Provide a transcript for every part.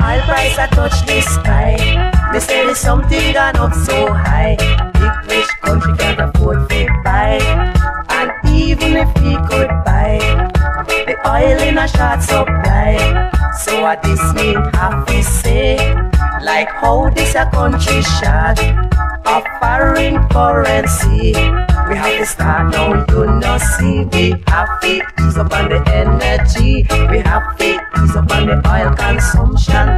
oil price I touch the sky. They say there's something gone up so high. Big rich country can't afford to buy. And even if we could buy the oil in a short supply, so what this mean have to say? Like how this a country short of foreign currency. We have to start now, you know, see. We have to ease up on the energy. We have to ease up on the oil consumption.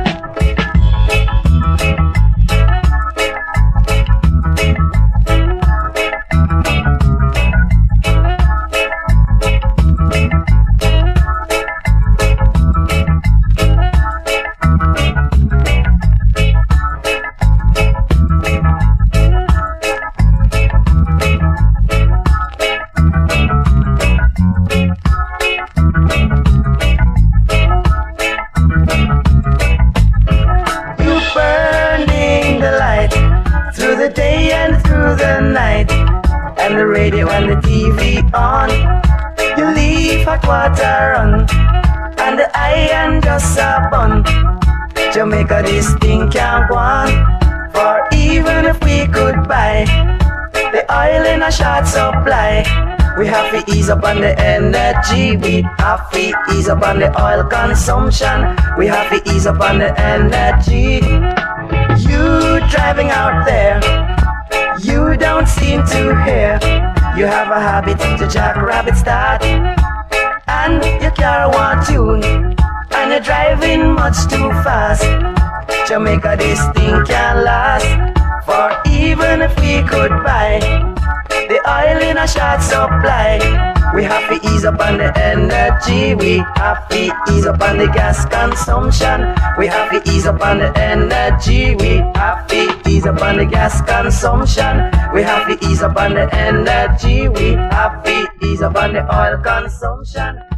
And the radio and the TV on. You leave hot water on, and the iron just a bun. Jamaica, this thing can't go on. For even if we could buy the oil in a short supply, we have to ease up on the energy. We have to ease up on the oil consumption. We have to ease up on the energy. You driving out there, you don't seem to hear. You have a habit to jackrabbit start, and your car won't tune, and you're driving much too fast. Jamaica, this thing can't last. For even if we could buy the oil in a short supply, we have to ease up on the energy. We have to ease up on the gas consumption. We have to ease up on the energy. We have to ease up on the gas consumption. We have to ease up on the energy. We have to ease up on the oil consumption.